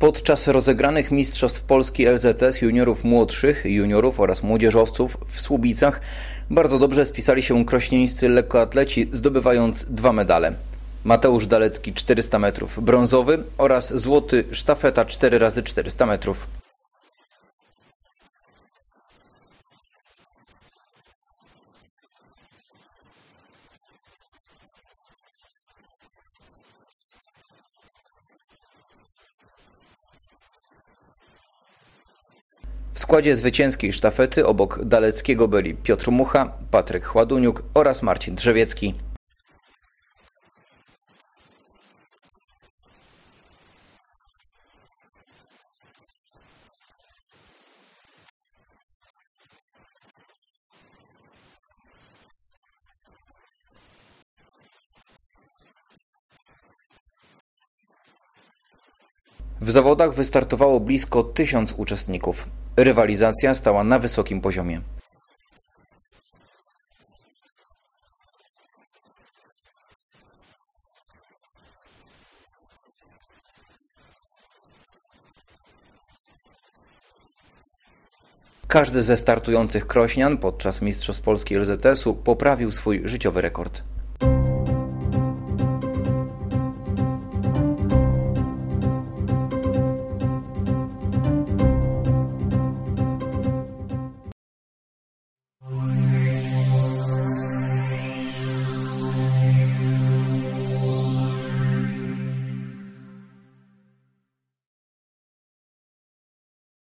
Podczas rozegranych Mistrzostw Polski LZS juniorów młodszych, juniorów oraz młodzieżowców w Słubicach bardzo dobrze spisali się krośnieńscy lekkoatleci, zdobywając 2 medale. Mateusz Dalecki 400 metrów brązowy oraz złoty sztafeta 4x400 metrów. W składzie zwycięskiej sztafety obok Daleckiego byli Piotr Mucha, Patryk Chładuniuk oraz Marcin Drzewiecki. W zawodach wystartowało blisko 1000 uczestników. Rywalizacja stała na wysokim poziomie. Każdy ze startujących krośnian podczas Mistrzostw Polski LZS-u poprawił swój życiowy rekord.